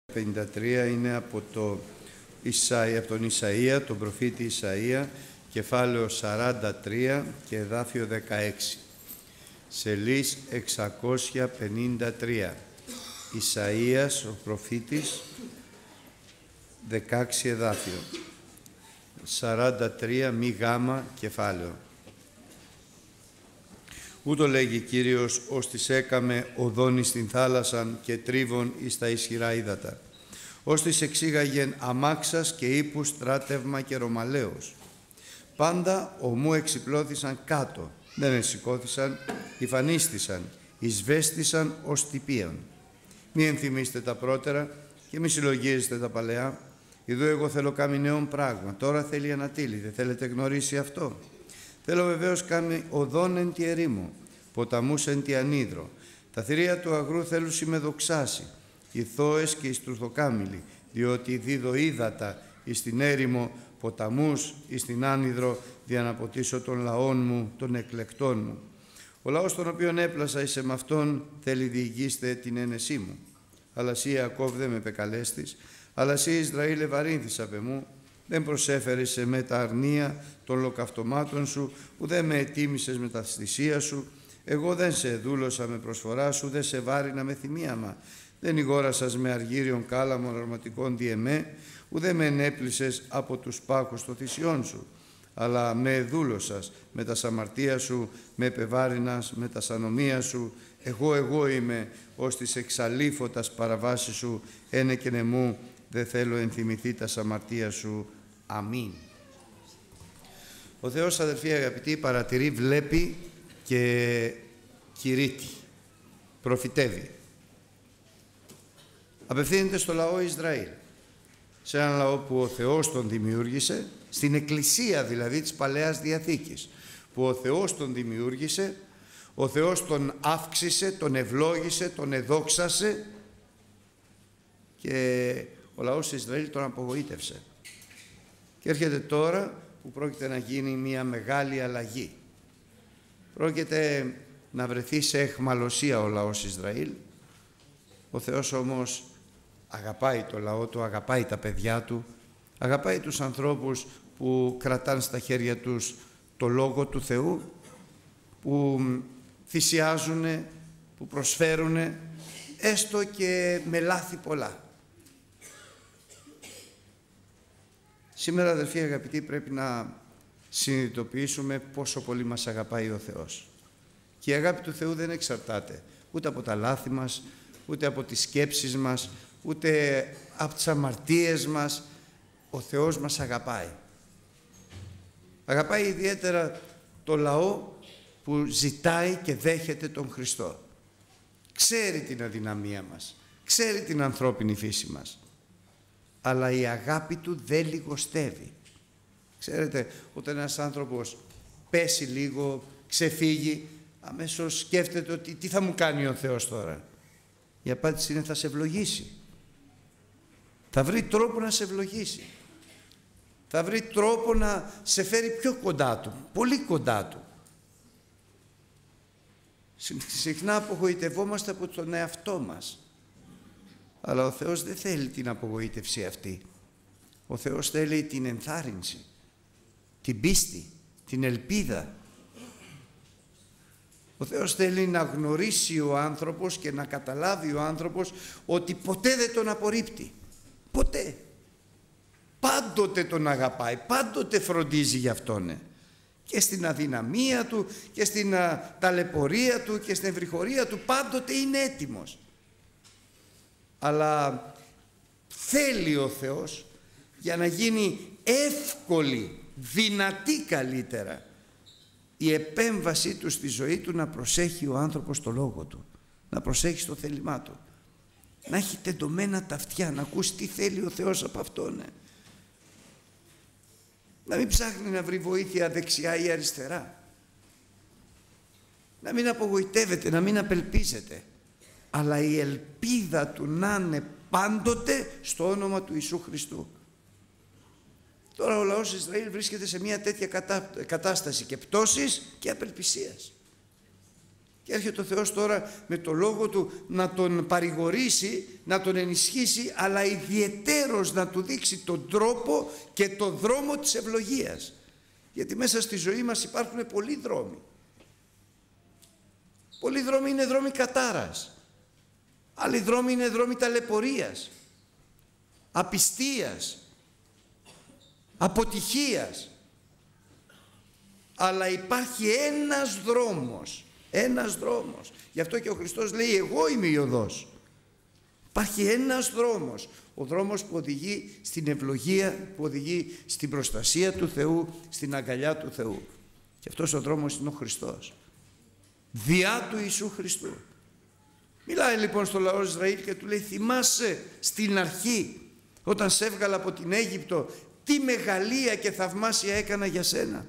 53 είναι από τον Ισαΐα, τον προφήτη Ισαΐα, κεφάλαιο 43 και εδάφιο 16. Σελής 653. Ισαΐας, ο προφήτης, 16 εδάφιο. 43 μη γάμα κεφάλαιο. Ούτω λέγει Κύριος, ως της έκαμε οδόνη στην θάλασσαν και τρίβων εις τα ισχυρά ύδατα. Ως της εξήγαγεν αμάξας και ύπου στράτευμα και ρωμαλαίος. Πάντα ομού εξυπλώθησαν κάτω, δεν εσηκώθησαν, υφανίστησαν, εισβέστησαν ως τυπίαν. Μη ενθυμίστε τα πρώτερα και μη συλλογίζεστε τα παλαιά. Ιδού εγώ θέλω κάμει νέον πράγμα, τώρα θέλει ανατείλει, δεν θέλετε γνωρίσει αυτό. Θέλω βεβαίως κάμει οδόν εν τη ερήμο, ποταμούς εν τη ανίδρο. Τα θηρία του αγρού θέλουν με δοξάσει, οι θώες και οι στρουθοκάμιλοι, διότι δίδω ύδατα εις την έρημο, ποταμούς εις την άνυδρο, διαναποτίσω των λαών μου, των εκλεκτών μου. Ο λαός τον οποίον έπλασα εις εμαυτόν θέλει διηγήστε την ένεσή μου. Αλλά εσύ Ιακώβ δεν με επεκαλέστης, αλλά εσύ Ισραήλ ευαρύνθης απ' εμού, δεν προσέφερες σε με τα αρνία των λοκαυτωμάτων σου, που δεν με ετίμησες με τα θυσία σου. Εγώ δεν σε δούλωσα με προσφορά σου, δεν σε βάρινα με θυμίαμα. Δεν ηγόρασας με αργύριον κάλαμων αρωματικών διεμέ, ουδέ με ενέπλησες από τους πάκους των θυσιών σου. Αλλά με δούλωσας με τα σαμαρτία σου, με επεβάρινας με τα σανομία σου. Εγώ είμαι ως της εξαλείφωτας παραβάσεις σου, ένε και νεμού, δεν θέλω ενθυμηθεί τα σαμαρτία σου. Αμήν. Ο Θεός, αδελφοί αγαπητοί, παρατηρεί, βλέπει και κηρύττει, προφητεύει. Απευθύνεται στο λαό Ισραήλ, σε έναν λαό που ο Θεός τον δημιούργησε, στην Εκκλησία δηλαδή της Παλαιάς Διαθήκης, που ο Θεός τον δημιούργησε, ο Θεός τον αύξησε, τον ευλόγησε, τον εδόξασε και ο λαός Ισραήλ τον απογοήτευσε. Και έρχεται τώρα που πρόκειται να γίνει μια μεγάλη αλλαγή. Πρόκειται να βρεθεί σε αιχμαλωσία ο λαός Ισραήλ. Ο Θεός όμως αγαπάει το λαό του, αγαπάει τα παιδιά του, αγαπάει τους ανθρώπους που κρατάνε στα χέρια τους το Λόγο του Θεού, που θυσιάζουν, που προσφέρουν, έστω και με λάθη πολλά. Σήμερα, αδελφοί αγαπητοί, πρέπει να συνειδητοποιήσουμε πόσο πολύ μας αγαπάει ο Θεός. Και η αγάπη του Θεού δεν εξαρτάται ούτε από τα λάθη μας, ούτε από τις σκέψεις μας, ούτε από τις αμαρτίες μας. Ο Θεός μας αγαπάει. Αγαπάει ιδιαίτερα το λαό που ζητάει και δέχεται τον Χριστό. Ξέρει την αδυναμία μας, ξέρει την ανθρώπινη φύση μας, αλλά η αγάπη του δεν λιγοστεύει. Ξέρετε, όταν ένας άνθρωπος πέσει λίγο, ξεφύγει, αμέσως σκέφτεται ότι τι θα μου κάνει ο Θεός τώρα. Η απάντηση είναι θα σε ευλογήσει. Θα βρει τρόπο να σε ευλογήσει. Θα βρει τρόπο να σε φέρει πιο κοντά του, πολύ κοντά του. Συχνά απογοητευόμαστε από τον εαυτό μας. Αλλά ο Θεός δεν θέλει την απογοήτευση αυτή. Ο Θεός θέλει την ενθάρρυνση, την πίστη, την ελπίδα. Ο Θεός θέλει να γνωρίσει ο άνθρωπος και να καταλάβει ο άνθρωπος ότι ποτέ δεν τον απορρίπτει. Ποτέ. Πάντοτε τον αγαπάει, πάντοτε φροντίζει για αυτόν. Και στην αδυναμία του και στην ταλαιπωρία του και στην ευρυχωρία του πάντοτε είναι έτοιμος. Αλλά θέλει ο Θεός για να γίνει εύκολη, δυνατή καλύτερα η επέμβασή του στη ζωή του, να προσέχει ο άνθρωπος το λόγο του, να προσέχει στο θέλημά του, να έχει τεντωμένα τα αυτιά, να ακούσει τι θέλει ο Θεός από αυτόν. Να μην ψάχνει να βρει βοήθεια δεξιά ή αριστερά, να μην απογοητεύεται, να μην απελπίζεται, αλλά η ελπίδα του να είναι πάντοτε στο όνομα του Ιησού Χριστού. Τώρα ο λαός Ισραήλ βρίσκεται σε μια τέτοια κατάσταση και πτώσης και απελπισίας. Και έρχεται ο Θεός τώρα με το λόγο Του να τον παρηγορήσει, να τον ενισχύσει, αλλά ιδιαιτέρως να του δείξει τον τρόπο και τον δρόμο της ευλογίας. Γιατί μέσα στη ζωή μας υπάρχουν πολλοί δρόμοι. Πολλοί δρόμοι είναι δρόμοι κατάρας. Άλλοι δρόμοι είναι δρόμοι ταλαιπωρίας, απιστίας, αποτυχίας. Αλλά υπάρχει ένας δρόμος. Γι' αυτό και ο Χριστός λέει εγώ είμαι η οδός. Υπάρχει ένας δρόμος. Ο δρόμος που οδηγεί στην ευλογία, που οδηγεί στην προστασία του Θεού, στην αγκαλιά του Θεού. Και αυτός ο δρόμος είναι ο Χριστός. Διά του Ιησού Χριστού. Μιλάει λοιπόν στο λαό Ισραήλ και του λέει θυμάσαι στην αρχή όταν σε έβγαλα από την Αίγυπτο τι μεγαλεία και θαυμάσια έκανα για σένα.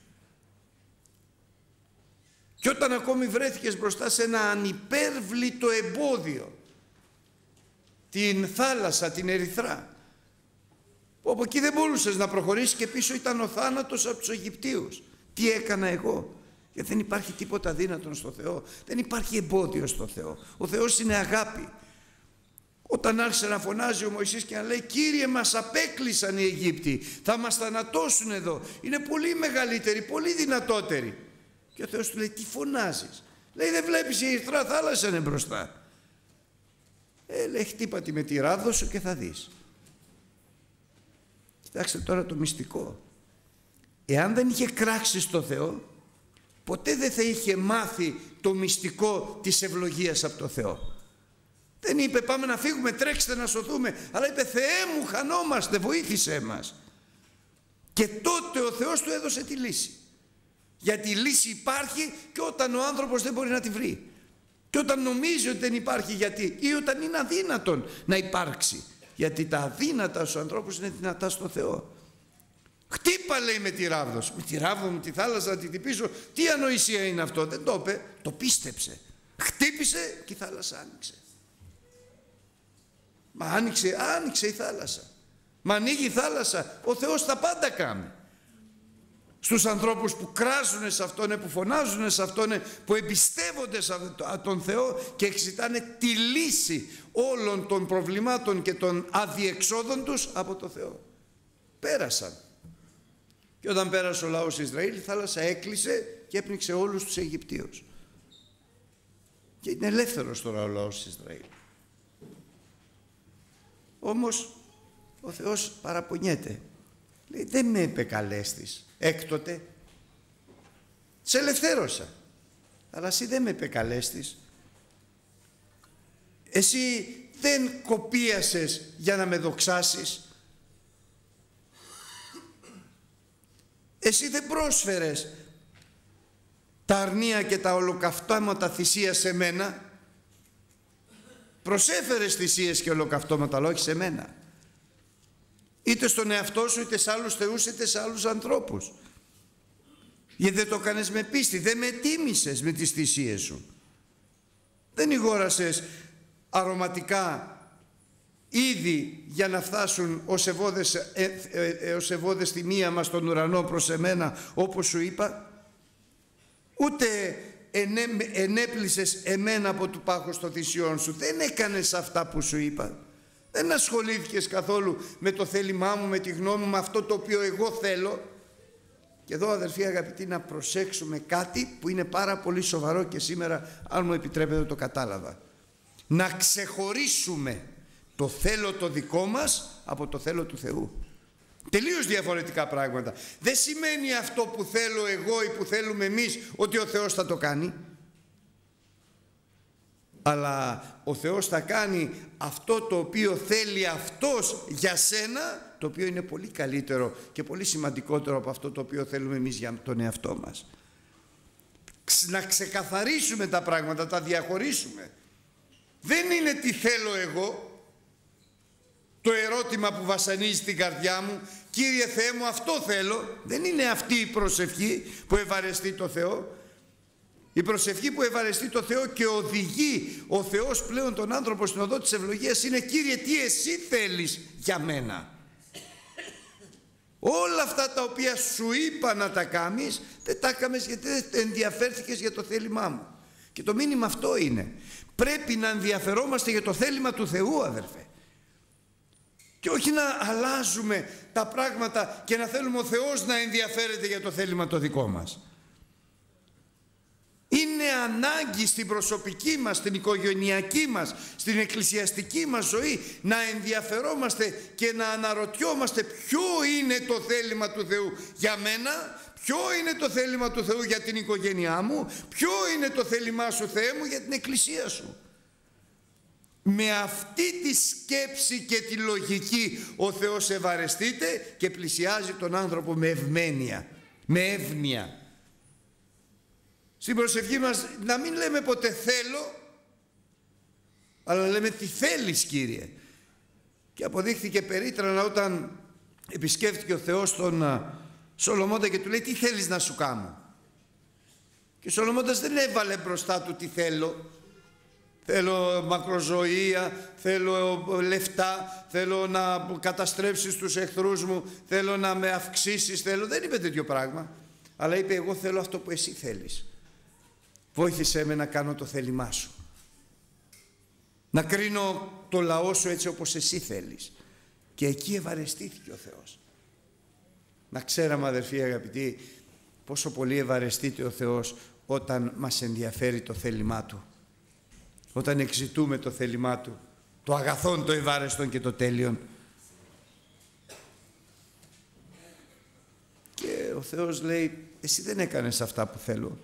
Και όταν ακόμη βρέθηκες μπροστά σε ένα ανυπέρβλητο εμπόδιο, την θάλασσα, την Ερυθρά, που από εκεί δεν μπορούσες να προχωρήσεις και πίσω ήταν ο θάνατος από τους Αιγυπτίους. Τι έκανα εγώ? Γιατί δεν υπάρχει τίποτα δύνατον στο Θεό. Δεν υπάρχει εμπόδιο στο Θεό. Ο Θεός είναι αγάπη. Όταν άρχισε να φωνάζει ο Μωυσής και να λέει Κύριε μας απέκλεισαν οι Αιγύπτιοι, θα μας θανατώσουν εδώ, είναι πολύ μεγαλύτεροι, πολύ δυνατότεροι. Και ο Θεός του λέει τι φωνάζεις? Λέει δεν βλέπεις η Ερυθρά θάλασσα είναι μπροστά? Λέει χτύπα τη με τη ράβδο σου και θα δεις. Κοιτάξτε τώρα το μυστικό. Εάν δεν είχε κράξει στο Θεό, ποτέ δεν θα είχε μάθει το μυστικό της ευλογίας από το Θεό. Δεν είπε πάμε να φύγουμε, τρέξτε να σωθούμε, αλλά είπε Θεέ μου χανόμαστε, βοήθησέ μας. Και τότε ο Θεός του έδωσε τη λύση. Γιατί η λύση υπάρχει και όταν ο άνθρωπος δεν μπορεί να τη βρει. Και όταν νομίζει ότι δεν υπάρχει, γιατί ή όταν είναι αδύνατον να υπάρξει. Γιατί τα αδύνατα στους ανθρώπους είναι δυνατά στο Θεό. Χτύπα λέει με τη ράβδο σου. Με τη ράβδο μου τη θάλασσα να τη χτυπήσω. Τι ανοησία είναι αυτό? Δεν το είπε, το πίστεψε. Χτύπησε και η θάλασσα άνοιξε. Μα άνοιξε η θάλασσα. Μα ανοίγει η θάλασσα. Ο Θεός τα πάντα κάνει. Στους ανθρώπους που κράζουν σε Αυτόν, που φωνάζουν σε Αυτόν, που εμπιστεύονται σε τον Θεό και εξητάνε τη λύση όλων των προβλημάτων και των αδιεξόδων τους από το Θεό. Πέρασαν. Και όταν πέρασε ο λαός Ισραήλ, η θάλασσα έκλεισε και έπνιξε όλους τους Αιγυπτίους. Και είναι ελεύθερος τώρα ο λαός Ισραήλ. Όμως ο Θεός παραπονιέται. Λέει δεν με επεκαλέστης έκτοτε. Σε ελευθέρωσα. Αλλά εσύ δεν με επεκαλέστης. Εσύ δεν κοπίασες για να με δοξάσεις. Εσύ δεν πρόσφερες τα αρνία και τα ολοκαυτώματα θυσία σε μένα. Προσέφερες θυσίες και ολοκαυτώματα, αλλά όχι σε μένα. Είτε στον εαυτό σου, είτε σε άλλους θεούς, είτε σε άλλους ανθρώπους. Γιατί δεν το έκανες με πίστη, δεν με τίμησες με τις θυσίες σου. Δεν ηγόρασες αρωματικά ήδη για να φτάσουν ως ευώδες θυμία μας στον ουρανό προς εμένα, όπως σου είπα. Ούτε ενέπλησες εμένα από του πάχους των θυσιών σου. Δεν έκανες αυτά που σου είπα. Δεν ασχολήθηκες καθόλου με το θέλημά μου, με τη γνώμη μου, με αυτό το οποίο εγώ θέλω. Και εδώ αδερφοί αγαπητοί να προσέξουμε κάτι που είναι πάρα πολύ σοβαρό και σήμερα αν μου επιτρέπετε το κατάλαβα. Να ξεχωρίσουμε το θέλω το δικό μας από το θέλω του Θεού. Τελείως διαφορετικά πράγματα. Δεν σημαίνει αυτό που θέλω εγώ ή που θέλουμε εμείς ότι ο Θεός θα το κάνει. Αλλά ο Θεός θα κάνει αυτό το οποίο θέλει Αυτός για σένα, το οποίο είναι πολύ καλύτερο και πολύ σημαντικότερο από αυτό το οποίο θέλουμε εμείς για τον εαυτό μας. Να ξεκαθαρίσουμε τα πράγματα, τα διαχωρίσουμε. Δεν είναι τι θέλω εγώ, το ερώτημα που βασανίζει την καρδιά μου, Κύριε Θεέ μου αυτό θέλω. Δεν είναι αυτή η προσευχή που ευαρεστεί το Θεό. Η προσευχή που ευαρεστεί το Θεό και οδηγεί ο Θεός πλέον τον άνθρωπο στην οδό της ευλογίας είναι Κύριε τι εσύ θέλεις για μένα. Όλα αυτά τα οποία σου είπα να τα κάνεις δεν τα έκαμες γιατί δεν ενδιαφέρθηκες για το θέλημά μου. Και το μήνυμα αυτό είναι. Πρέπει να ενδιαφερόμαστε για το θέλημα του Θεού, αδερφέ. Και όχι να αλλάζουμε τα πράγματα και να θέλουμε ο Θεός να ενδιαφέρεται για το θέλημα το δικό μας. Είναι ανάγκη στην προσωπική μας, στην οικογενειακή μας, στην εκκλησιαστική μας ζωή να ενδιαφερόμαστε και να αναρωτιόμαστε ποιο είναι το θέλημα του Θεού για μένα, ποιο είναι το θέλημα του Θεού για την οικογένειά μου, ποιο είναι το θέλημά σου, Θεέ μου, για την εκκλησία σου. Με αυτή τη σκέψη και τη λογική ο Θεός ευαρεστείται και πλησιάζει τον άνθρωπο με ευμένεια, με εύνοια. Στην προσευχή μας να μην λέμε ποτέ θέλω, αλλά λέμε τι θέλεις, Κύριε. Και αποδείχθηκε περίτρανα όταν επισκέφθηκε ο Θεός τον Σολομώντα και του λέει τι θέλεις να σου κάνω. Και ο Σολομώντας δεν έβαλε μπροστά του τι θέλω. Θέλω μακροζωία, θέλω λεφτά, θέλω να καταστρέψεις τους εχθρούς μου, θέλω να με αυξήσεις, θέλω. Δεν είπε τέτοιο πράγμα. Αλλά είπε εγώ θέλω αυτό που εσύ θέλεις. Βόηθησέ με να κάνω το θέλημά σου. Να κρίνω το λαό σου έτσι όπως εσύ θέλεις. Και εκεί ευαρεστήθηκε ο Θεός. Να ξέραμε, αδερφοί αγαπητοί, πόσο πολύ ευαρεστείται ο Θεός όταν μας ενδιαφέρει το θέλημά Του. Όταν εξητούμε το θέλημά Του, το αγαθόν, το ευάρεστον και το τέλειον. Και ο Θεός λέει, εσύ δεν έκανες αυτά που θέλω.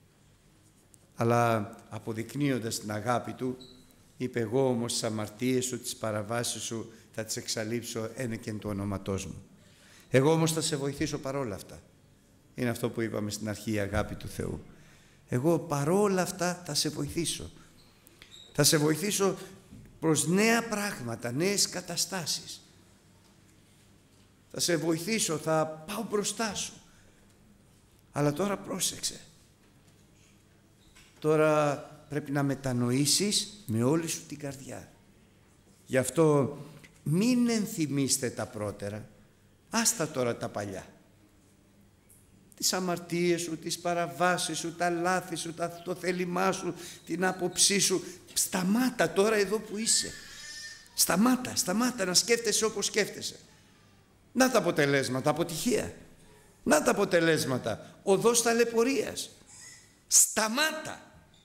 Αλλά αποδεικνύοντας την αγάπη Του, είπε εγώ όμως τις αμαρτίες σου, τις παραβάσεις σου θα τις εξαλείψω ένεκεν του ονόματός μου. Εγώ όμως θα σε βοηθήσω παρόλα αυτά. Είναι αυτό που είπαμε στην αρχή, η αγάπη του Θεού. Εγώ παρόλα αυτά θα σε βοηθήσω. Θα σε βοηθήσω προς νέα πράγματα, νέες καταστάσεις. Θα σε βοηθήσω, θα πάω μπροστά σου. Αλλά τώρα πρόσεξε. Τώρα πρέπει να μετανοήσεις με όλη σου την καρδιά. Γι' αυτό μην ενθυμίστε τα πρώτερα. Άστα τώρα τα παλιά. Τις αμαρτίες σου, τις παραβάσεις σου, τα λάθη σου, το θέλημά σου, την άποψή σου. Σταμάτα τώρα εδώ που είσαι. Σταμάτα να σκέφτεσαι όπως σκέφτεσαι. Να τα αποτελέσματα, αποτυχία. Να τα αποτελέσματα, οδός ταλαιπωρίας. Σταμάτα.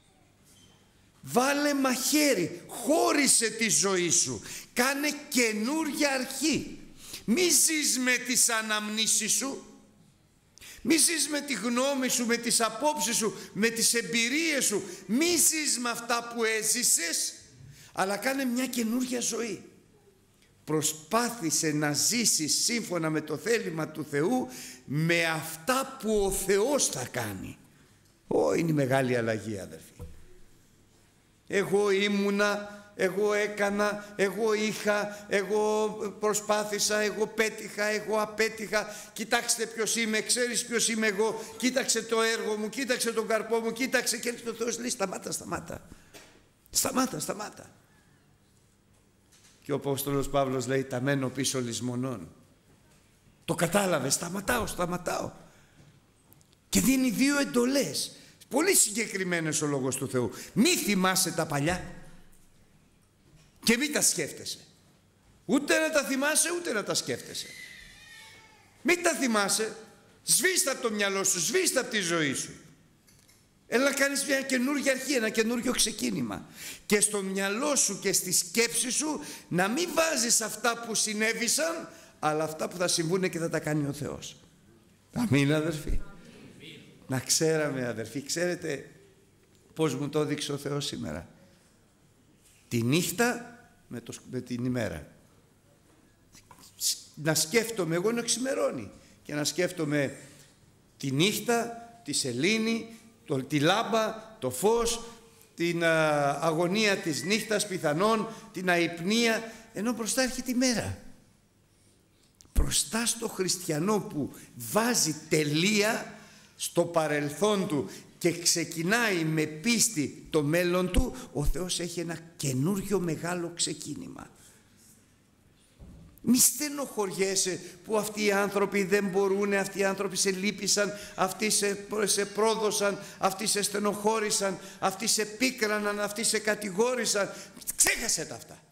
Βάλε μαχαίρι, χώρισε τη ζωή σου. Κάνε καινούρια αρχή. Μη ζεις με τις αναμνήσεις σου. Μη ζεις με τη γνώμη σου, με τις απόψεις σου, με τις εμπειρίες σου. Μη ζεις με αυτά που έζησες, αλλά κάνε μια καινούρια ζωή. Προσπάθησε να ζήσεις σύμφωνα με το θέλημα του Θεού, με αυτά που ο Θεός θα κάνει. Είναι η μεγάλη αλλαγή, αδερφοί. Εγώ ήμουνα, εγώ έκανα, εγώ είχα, εγώ προσπάθησα, εγώ πέτυχα, εγώ απέτυχα. Κοιτάξτε ποιος είμαι, ξέρεις ποιος είμαι εγώ. Κοίταξε το έργο μου, κοίταξε τον καρπό μου, κοίταξε. Και ο Θεός λέει σταμάτα. Και ο Απόστολος Παύλος λέει τα μένω πίσω λησμονών. Το κατάλαβε, σταματάω. Και δίνει δύο εντολές. Πολύ συγκεκριμένος ο λόγος του Θεού. Μη θυμάσαι τα παλιά και μη τα σκέφτεσαι. Ούτε να τα θυμάσαι ούτε να τα σκέφτεσαι. Μη τα θυμάσαι. Σβήστε από το μυαλό σου, σβήστε από τη ζωή σου. Έλα να κάνεις μια καινούργια αρχή, ένα καινούργιο ξεκίνημα. Και στο μυαλό σου και στη σκέψη σου να μην βάζεις αυτά που συνέβησαν, αλλά αυτά που θα συμβούν και θα τα κάνει ο Θεός. Αμήν, αδερφοί. Να ξέραμε, αδερφοί, ξέρετε πώς μου το έδειξε ο Θεός σήμερα. Τη νύχτα με την ημέρα. Να σκέφτομαι εγώ να ξημερώνει και να σκέφτομαι τη νύχτα, τη σελήνη, τη λάμπα, το φως, την αγωνία της νύχτας πιθανόν, την αϊπνία, ενώ μπροστά έρχεται η μέρα. Μπροστά στο χριστιανό που βάζει τελεία στο παρελθόν του και ξεκινάει με πίστη το μέλλον του, ο Θεός έχει ένα καινούριο μεγάλο ξεκίνημα. Μη στενοχωριέσαι που αυτοί οι άνθρωποι δεν μπορούν, αυτοί οι άνθρωποι σε λύπησαν, αυτοί σε πρόδωσαν, αυτοί σε στενοχώρησαν, αυτοί σε πίκραναν, αυτοί σε κατηγόρησαν. Ξέχασε τα αυτά.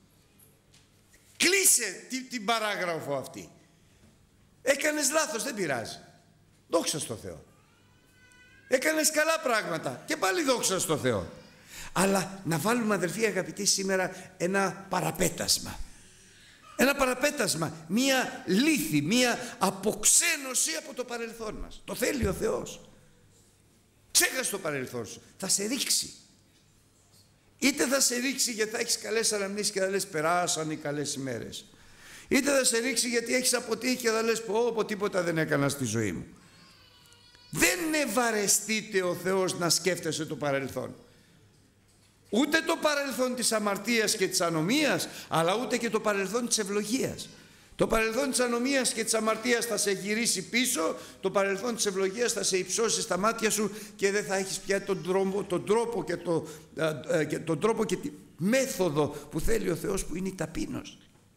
Κλείσε την παράγραφο αυτή. Έκανες λάθος, δεν πειράζει. Δόξα στο Θεό. Έκανες καλά πράγματα και πάλι δόξα στο Θεό. Αλλά να βάλουμε, αδελφοί αγαπητοί, σήμερα ένα παραπέτασμα. Ένα παραπέτασμα, μία λύθη, μία αποξένωση από το παρελθόν μας. Το θέλει ο Θεός. Ξέχασε το παρελθόν σου. Θα σε ρίξει. Είτε θα σε ρίξει γιατί θα έχεις καλές αναμνήσεις και θα λες περάσαν οι καλές ημέρες. Είτε θα σε ρίξει γιατί έχεις αποτύχει και θα λες πω τίποτα δεν έκανα στη ζωή μου. Δεν ευαρεστείται ο Θεός να σκέφτεσαι το παρελθόν. Ούτε το παρελθόν της αμαρτίας και της ανομίας, αλλά ούτε και το παρελθόν της ευλογίας. Το παρελθόν της ανομίας και της αμαρτίας θα σε γυρίσει πίσω, το παρελθόν της ευλογίας θα σε υψώσει στα μάτια σου και δεν θα έχεις πια τον τρόπο και τη μέθοδο που θέλει ο Θεός, που είναι η ταπείνωση.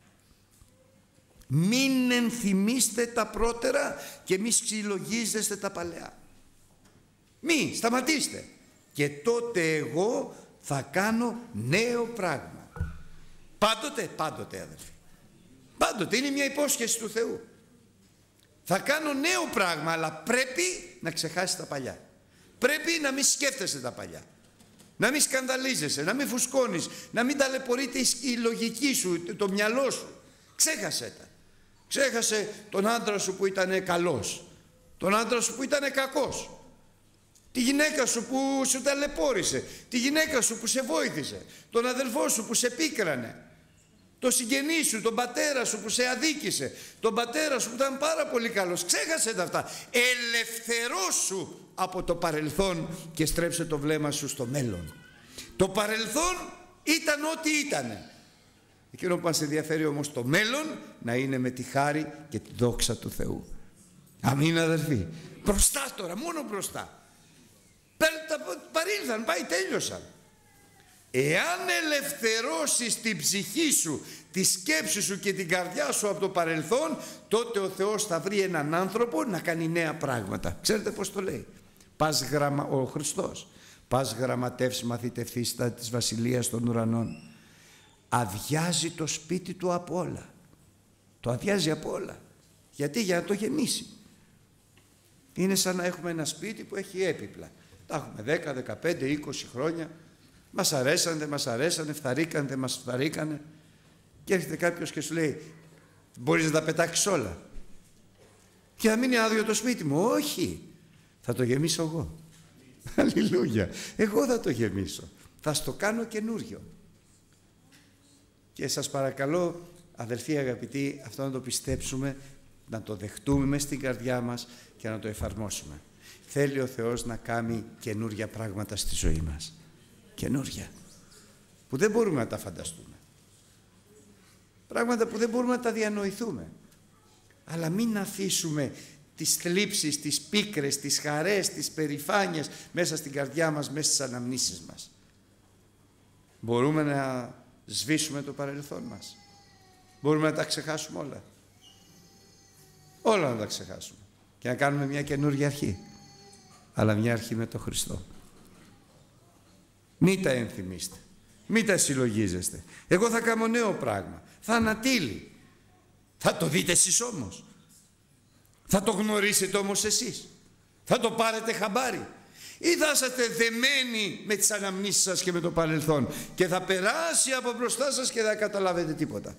Μην ενθυμίστε τα πρώτερα και μη συλλογίζεστε τα παλαιά. Μη σταματήστε. Και τότε εγώ θα κάνω νέο πράγμα. Πάντοτε αδελφοί. Πάντοτε είναι μια υπόσχεση του Θεού. Θα κάνω νέο πράγμα, αλλά πρέπει να ξεχάσεις τα παλιά. Πρέπει να μην σκέφτεσαι τα παλιά. Να μην σκανδαλίζεσαι, να μην φουσκώνεις, να μην ταλαιπωρείται η λογική σου, το μυαλό σου. Ξέχασε τα. Ξέχασε τον άντρα σου που ήταν καλός, τον άντρα σου που ήταν κακός, τη γυναίκα σου που σου ταλαιπώρησε, τη γυναίκα σου που σε βοήθησε, τον αδελφό σου που σε πίκρανε, το συγγενή σου, τον πατέρα σου που σε αδίκησε, τον πατέρα σου που ήταν πάρα πολύ καλός. Ξέχασε τα αυτά. Ελευθερώσου από το παρελθόν και στρέψε το βλέμμα σου στο μέλλον. Το παρελθόν ήταν ό,τι ήτανε. Εκείνο που μας ενδιαφέρει όμως το μέλλον να είναι με τη χάρη και τη δόξα του Θεού. Αμήν αδελφοί. Μπροστά τώρα, μόνο μπροστά. Παρήλθαν, πάει, τέλειωσαν. Εάν ελευθερώσεις την ψυχή σου, τη σκέψη σου και την καρδιά σου από το παρελθόν, τότε ο Θεός θα βρει έναν άνθρωπο να κάνει νέα πράγματα. Ξέρετε πώς το λέει? Ο Χριστός. Πας γραμματεύς μαθητευθείς τα της Βασιλείας των Ουρανών. Αδειάζει το σπίτι του από όλα. Το αδειάζει από όλα. Γιατί? Για να το γεμίσει. Είναι σαν να έχουμε ένα σπίτι που έχει έπιπλα. Τα έχουμε 10, 15, 20 χρόνια. Μας αρέσανε, δεν μας αρέσανε, φθαρήκανε, δεν μας φθαρήκανε. Και έρχεται κάποιος και σου λέει, μπορείς να τα πετάξεις όλα και να μείνει άδειο το σπίτι μου. Όχι, θα το γεμίσω εγώ. Αλληλούια. Εγώ θα το γεμίσω. Θα στο κάνω καινούριο. Και σας παρακαλώ, αδελφοί αγαπητοί, αυτό να το πιστέψουμε, να το δεχτούμε μες στην καρδιά μας και να το εφαρμόσουμε. Θέλει ο Θεός να κάνει καινούρια πράγματα στη ζωή μας. Καινούρια. Που δεν μπορούμε να τα φανταστούμε. Πράγματα που δεν μπορούμε να τα διανοηθούμε. Αλλά μην αφήσουμε τις θλίψεις, τις πίκρες, τις χαρές, τις περηφάνειες μέσα στην καρδιά μας, μέσα στις αναμνήσεις μας. Μπορούμε να σβήσουμε το παρελθόν μας. Μπορούμε να τα ξεχάσουμε όλα. Όλα να τα ξεχάσουμε. Και να κάνουμε μια καινούργια αρχή. Αλλά μια αρχή με τον Χριστό. Μην τα ενθυμίστε. Μην τα συλλογίζεστε. Εγώ θα κάνω νέο πράγμα. Θα ανατείλει. Θα το δείτε εσείς όμως. Θα το γνωρίσετε όμως εσείς. Θα το πάρετε χαμπάρι. Ή θα είσαστε δεμένοι με τις αναμνήσεις σας και με το παρελθόν και θα περάσει από μπροστά σας και δεν θα καταλάβετε τίποτα.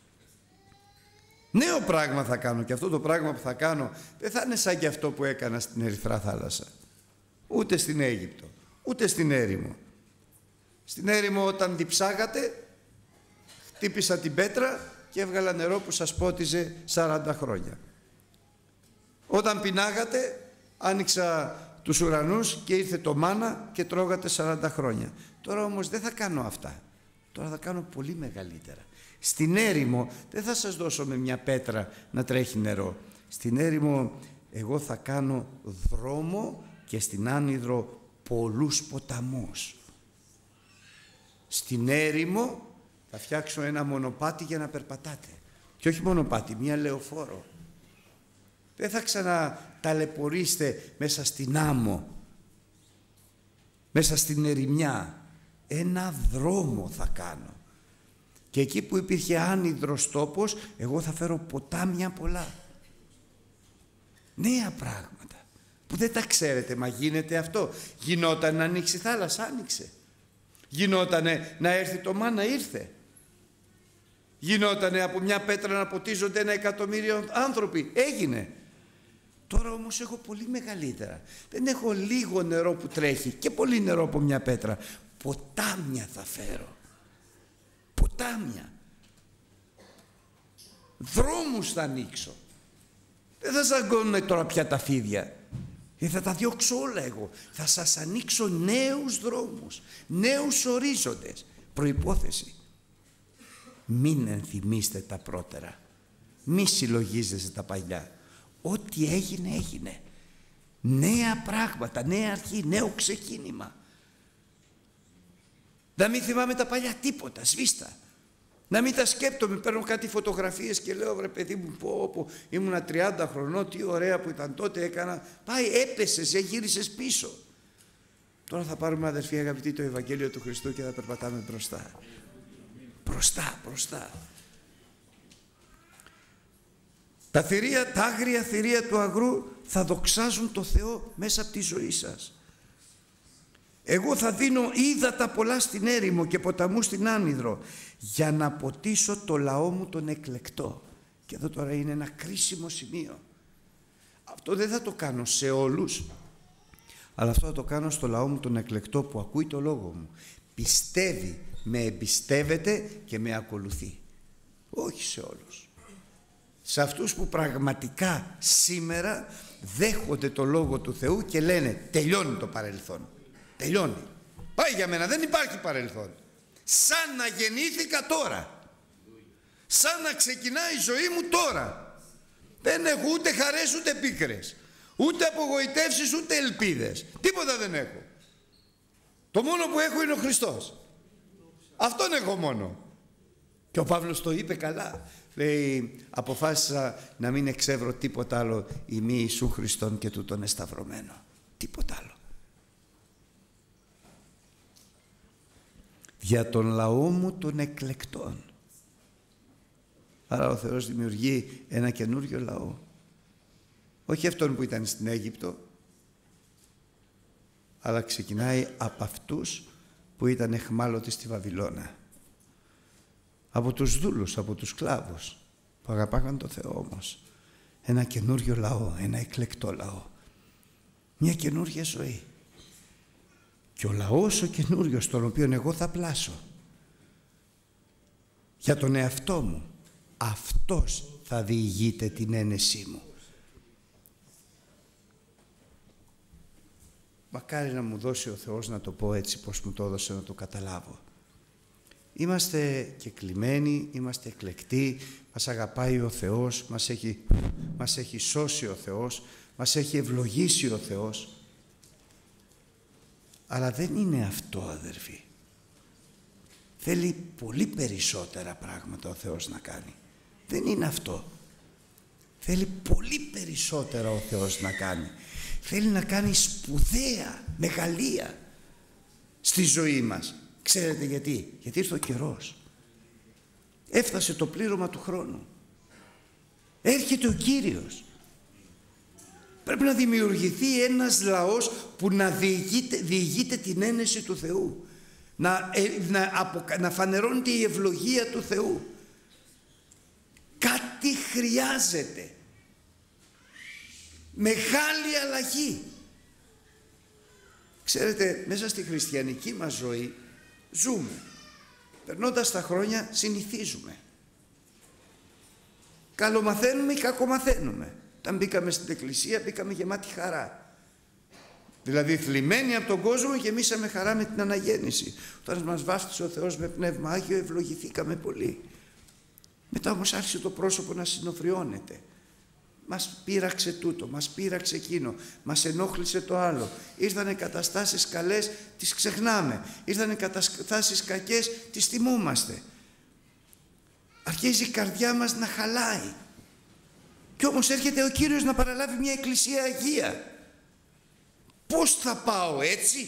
Νέο πράγμα θα κάνω, και αυτό το πράγμα που θα κάνω δεν θα είναι σαν και αυτό που έκανα στην Ερυθρά θάλασσα. Ούτε στην Αίγυπτο, ούτε στην έρημο. Στην έρημο όταν διψάγατε, χτύπησα την πέτρα και έβγαλα νερό που σας πότιζε 40 χρόνια. Όταν πεινάγατε, άνοιξα τους ουρανούς και ήρθε το μάνα και τρώγατε 40 χρόνια. Τώρα όμως δεν θα κάνω αυτά. Τώρα θα κάνω πολύ μεγαλύτερα. Στην έρημο δεν θα σας δώσω με μια πέτρα να τρέχει νερό. Στην έρημο εγώ θα κάνω δρόμο και στην άνυδρο πολλούς ποταμούς. Στην έρημο θα φτιάξω ένα μονοπάτι για να περπατάτε. Και όχι μονοπάτι, μία λεωφόρο. Δεν θα ξαναταλαιπωρήσετε μέσα στην άμμο, μέσα στην ερημιά. Ένα δρόμο θα κάνω. Και εκεί που υπήρχε άνυδρος τόπος, εγώ θα φέρω ποτάμια πολλά. Νέα πράγματα που δεν τα ξέρετε, μα γίνεται αυτό. Γινόταν να ανοίξει η θάλασσα, άνοιξε. Γινότανε να έρθει το μάνα, ήρθε. Γινότανε από μια πέτρα να ποτίζονται 1.000.000 άνθρωποι, έγινε. Τώρα όμως έχω πολύ μεγαλύτερα. Δεν έχω λίγο νερό που τρέχει και πολύ νερό από μια πέτρα. Ποτάμια θα φέρω. Ποτάμια. Δρόμους θα ανοίξω. Δεν θα σας αγκώνουν τώρα πια τα φίδια. Θα τα διώξω όλα εγώ. Θα σας ανοίξω νέους δρόμους, νέους ορίζοντες. Προϋπόθεση. Μην ενθυμίστε τα πρώτερα. Μη συλλογίζεστε τα παλιά. Ό,τι έγινε, έγινε. Νέα πράγματα, νέα αρχή, νέο ξεκίνημα. Να μην θυμάμαι τα παλιά τίποτα, σβήστα. Να μην τα σκέπτομαι, παίρνω κάτι φωτογραφίες και λέω, βρε παιδί μου, πω, ήμουνα 30 χρονών, τι ωραία που ήταν τότε, έκανα. Πάει, έπεσες, γύρισες πίσω. Τώρα θα πάρουμε, αδερφοί αγαπητοί, το Ευαγγέλιο του Χριστού και θα περπατάμε μπροστά. Μπροστά. Τα θηρία, τα άγρια θηρία του αγρού θα δοξάζουν το Θεό μέσα από τη ζωή σας. Εγώ θα δίνω ύδατα πολλά στην έρημο και ποταμού στην άνυδρο για να ποτίσω το λαό μου τον εκλεκτό. Και εδώ τώρα είναι ένα κρίσιμο σημείο. Αυτό δεν θα το κάνω σε όλους, αλλά αυτό θα το κάνω στο λαό μου τον εκλεκτό που ακούει το λόγο μου. Πιστεύει, με εμπιστεύεται και με ακολουθεί. Όχι σε όλους. Σε αυτούς που πραγματικά σήμερα δέχονται το Λόγο του Θεού και λένε τελειώνει το παρελθόν. Τελειώνει. Πάει για μένα, δεν υπάρχει παρελθόν. Σαν να γεννήθηκα τώρα. Σαν να ξεκινάει η ζωή μου τώρα. Δεν έχω ούτε χαρές ούτε πίκρες. Ούτε απογοητεύσεις ούτε ελπίδες. Τίποτα δεν έχω. Το μόνο που έχω είναι ο Χριστός. Αυτόν έχω μόνο. Και ο Παύλος το είπε καλά. Λέει, αποφάσισα να μην εξεύρω τίποτα άλλο ημί Ιησού Χριστόν και τούτον εσταυρωμένο. Τίποτα άλλο. Για τον λαό μου των εκλεκτών. Άρα ο Θεός δημιουργεί ένα καινούριο λαό. Όχι αυτόν που ήταν στην Αίγυπτο, αλλά ξεκινάει από αυτούς που ήταν εχμάλωτοι στη Βαβυλώνα. Από τους δούλους, από τους σκλάβους που αγαπάγαν το Θεό όμως. Ένα καινούριο λαό, ένα εκλεκτό λαό. Μια καινούργια ζωή. Και ο λαός ο καινούριος, τον οποίο εγώ θα πλάσω για τον εαυτό μου, αυτός θα διηγείται την ένεσή μου. Μακάρι να μου δώσει ο Θεός να το πω έτσι πως μου το έδωσε να το καταλάβω. Είμαστε κεκλημένοι, είμαστε εκλεκτοί, μας αγαπάει ο Θεός, μας έχει σώσει ο Θεός, μας έχει ευλογήσει ο Θεός. Αλλά δεν είναι αυτό, αδερφοί. Θέλει πολύ περισσότερα πράγματα ο Θεός να κάνει. Δεν είναι αυτό. Θέλει πολύ περισσότερα ο Θεός να κάνει. Θέλει να κάνει σπουδαία, μεγαλεία στη ζωή μας. Ξέρετε γιατί? Γιατί ήρθε ο καιρός. Έφτασε το πλήρωμα του χρόνου. Έρχεται ο Κύριος. Πρέπει να δημιουργηθεί ένας λαός που να διηγείται την ένεση του Θεού. Να φανερώνεται η ευλογία του Θεού. Κάτι χρειάζεται. Μεγάλη αλλαγή. Ξέρετε, μέσα στη χριστιανική μας ζωή ζούμε. Περνώντας τα χρόνια συνηθίζουμε. Καλομαθαίνουμε ή κακομαθαίνουμε. Όταν μπήκαμε στην εκκλησία μπήκαμε γεμάτη χαρά. Δηλαδή θλιμμένοι από τον κόσμο γεμίσαμε χαρά με την αναγέννηση. Όταν μας βάφτισε ο Θεός με πνεύμα Άγιο ευλογηθήκαμε πολύ. Μετά όμως άρχισε το πρόσωπο να συνοφριώνεται. Μας πείραξε τούτο, μας πείραξε εκείνο, μας ενόχλησε το άλλο. Ήρθανε καταστάσεις καλές, τις ξεχνάμε. Ήρθανε καταστάσεις κακές, τις θυμούμαστε. αρχίζει η καρδιά μας να χαλάει. Κι όμως έρχεται ο Κύριος να παραλάβει μια εκκλησία αγία. Πώς θα πάω έτσι?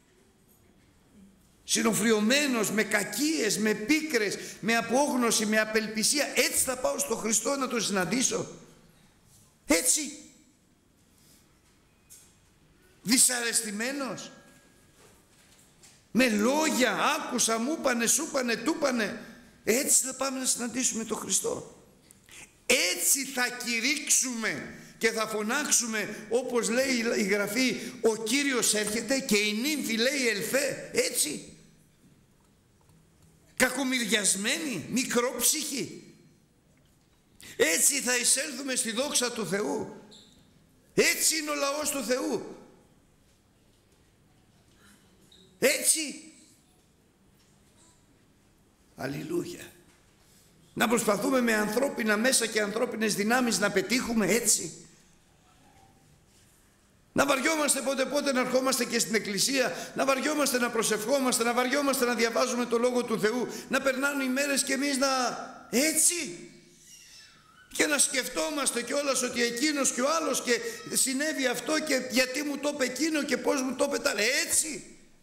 Συνοφριωμένος, με κακίες, με πίκρες, με απόγνωση, με απελπισία, έτσι θα πάω στο Χριστό να τον συναντήσω? Έτσι? Δυσαρεστημένος, με λόγια, άκουσα, μου πανε, σου πανε, του πανε, έτσι θα πάμε να συναντήσουμε τον Χριστό? Έτσι θα κηρύξουμε και θα φωνάξουμε, όπως λέει η Γραφή, ο Κύριος έρχεται και η νύμφη λέει ελθέ? Έτσι? Κακομοιριασμένοι, μικρόψυχοι? Έτσι θα εισέλθουμε στη δόξα του Θεού? Έτσι είναι ο λαός του Θεού? Έτσι? Αλληλούια. Να προσπαθούμε με ανθρώπινα μέσα και ανθρώπινες δυνάμεις να πετύχουμε? Έτσι? Να βαριόμαστε πότε να ερχόμαστε και στην εκκλησία, να βαριόμαστε να προσευχόμαστε, να βαριόμαστε να διαβάζουμε το Λόγο του Θεού, να περνάνε οι μέρες και εμείς να... Έτσι? Και να σκεφτόμαστε κιόλας ότι εκείνος και ο άλλος και συνέβη αυτό και γιατί μου το είπε εκείνο και πώς μου το είπε τα... Έτσι?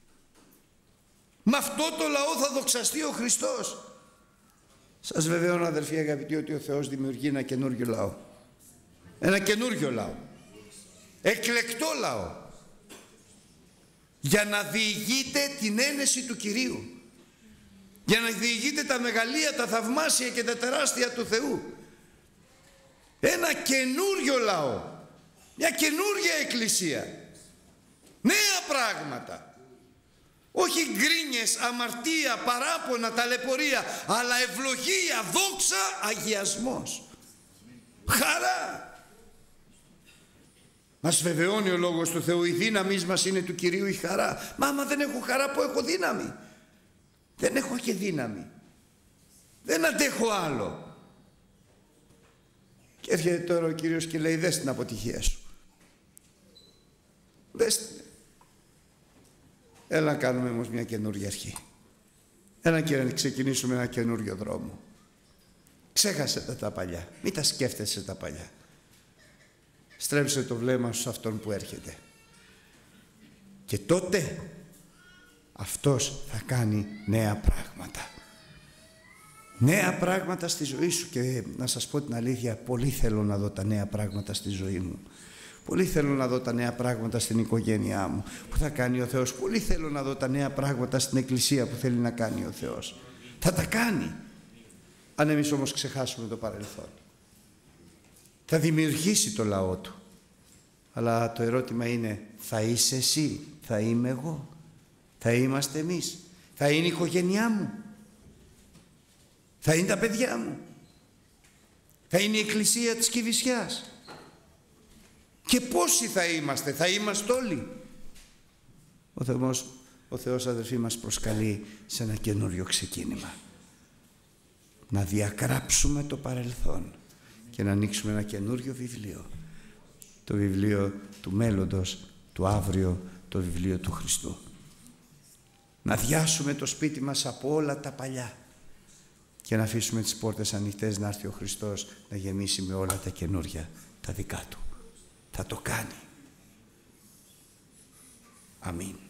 Με αυτό το λαό θα δοξαστεί ο Χριστός? Σας βεβαιώνω, αδελφοί αγαπητοί, ότι ο Θεός δημιουργεί ένα καινούριο λαό. Ένα καινούριο λαό. Εκλεκτό λαό. Για να διηγείται την ένεση του Κυρίου. Για να διηγείται τα μεγαλεία, τα θαυμάσια και τα τεράστια του Θεού. Ένα καινούριο λαό. Μια καινούρια εκκλησία. Νέα πράγματα. Όχι γκρίνιες, αμαρτία, παράπονα, ταλαιπωρία, αλλά ευλογία, δόξα, αγιασμός. Χαρά. Μας βεβαιώνει ο Λόγος του Θεού, η δύναμη μας είναι του Κυρίου η χαρά. Μα άμα δεν έχω χαρά, που έχω δύναμη? Δεν έχω και δύναμη. Δεν αντέχω άλλο. Και έρχεται τώρα ο Κύριος και λέει, δες την αποτυχία σου. Δες την. Έλα να κάνουμε όμως μια καινούργια αρχή. Έλα και να ξεκινήσουμε ένα καινούριο δρόμο. Ξέχασε τα παλιά. Μην τα σκέφτεσαι τα παλιά. Στρέψε το βλέμμα σου σε αυτόν που έρχεται. Και τότε αυτός θα κάνει νέα πράγματα. Νέα πράγματα στη ζωή σου. Και να σας πω την αλήθεια, πολύ θέλω να δω τα νέα πράγματα στη ζωή μου. Πολύ θέλω να δω τα νέα πράγματα στην οικογένειά μου που θα κάνει ο Θεός. Πολύ θέλω να δω τα νέα πράγματα στην εκκλησία που θέλει να κάνει ο Θεός. Θα τα κάνει. Αν εμείς όμως ξεχάσουμε το παρελθόν. Θα δημιουργήσει το λαό του. Αλλά το ερώτημα είναι, θα είσαι εσύ, θα είμαι εγώ, θα είμαστε εμείς, θα είναι η οικογένειά μου, θα είναι τα παιδιά μου, θα είναι η εκκλησία της Κηφισιάς? Και πόσοι θα είμαστε όλοι? Ο Θεός, αδελφοί, μας προσκαλεί σε ένα καινούριο ξεκίνημα. Να διαγράψουμε το παρελθόν και να ανοίξουμε ένα καινούριο βιβλίο. Το βιβλίο του μέλλοντος, του αύριο, το βιβλίο του Χριστού. Να διάσουμε το σπίτι μας από όλα τα παλιά και να αφήσουμε τις πόρτες ανοιχτές, να έρθει ο Χριστός να γεμίσει με όλα τα καινούρια, τα δικά Του. Θα το κάνει. Αμήν.